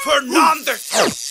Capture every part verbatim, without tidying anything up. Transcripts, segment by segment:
Fernández.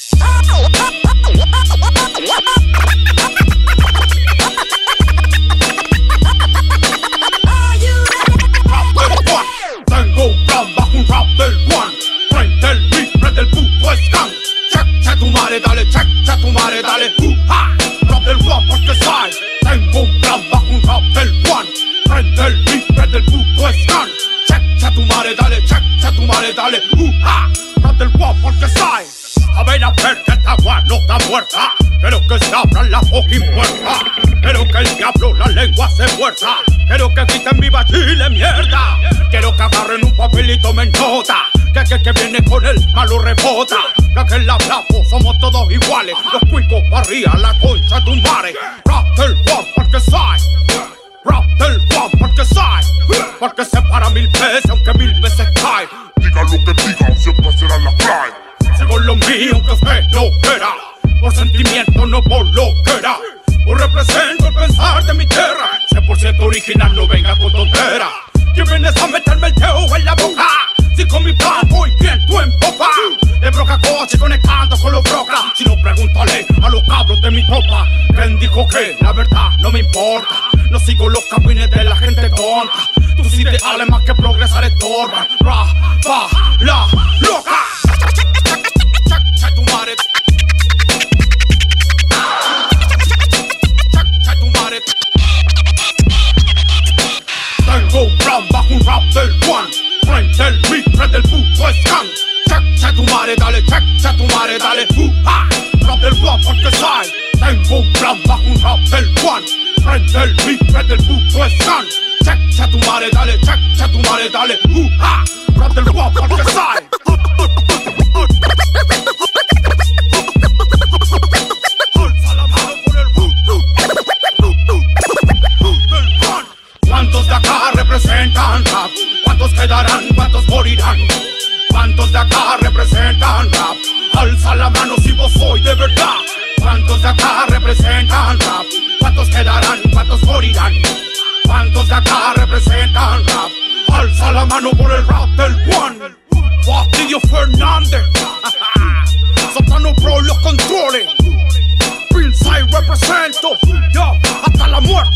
Tengo un plan bajo un rap del one. Prende el beat, prende el puto scan. Check, check tu madre, dale, check, check tu madre, dale. Uh, ha, rap del one porque sai. Tengo un plan bajo un rap del one. Prende el beat, prende el puto scan. Check, check tu madre, dale, check, check tu madre, dale. Uh, ha, rap del one porque sai. A ver, a ver que esta guay no está muerta. Quiero que se abran la fucking puerta. Quiero que el diablo la lengua se muerta. Quiero que griten viva Chile, mierda. Quiero que agarren un papelito me nota. Que que que viene con el malo rebota. Que que la bravo somos todos iguales. Los cuicos barría la concha de tu madre. Rap del one porque sai. Rap del one porque sai. Porque se para mil veces aunque mil veces cae. Diga lo que digan, siempre será la fly. Sigo lo mío aunque usted no quiera. Por sentimiento, no por lo que era. Hoy represento el pensar de mi tierra. cien por ciento original, no venga con tontera. Que vienes a meterme el dedo en la boca. Si con mi plan voy bien, tú en popa. De broca coche conectando con los brocas. Si no, pregúntale a los cabros de mi tropa. ¿Quién dijo que la verdad no me importa? No sigo los capines de la gente tonta. Tus ideales más que progresar estorban. Ra, pa, la, loca. Check tu madre. Tengo un plan bajo un rap del one. Prende el beat, prende el puto scan. Check, check tu madre, dale, check, check tu madre, dale. Uh, ha, rap del one porque sai. Tengo un plan bajo un rap del one. Prende el beat, prende el puto scan. Check, check tu madre, dale, check, check tu madre, dale. Uh, ha, rap del one porque sai. ¿Cuántos de acá representan rap? ¿Cuántos quedarán? ¿Cuántos morirán? ¿Cuántos de acá representan rap? Alza la mano si vos soy de verdad. ¿Cuántos de acá representan rap? ¿Cuántos quedarán? ¿Cuántos morirán? ¿Cuántos de acá representan rap? Alza la mano por el rap del one. Fastidio Fernández. Soprano Pro los controles. Prince I represento. Yo, hasta la muerte.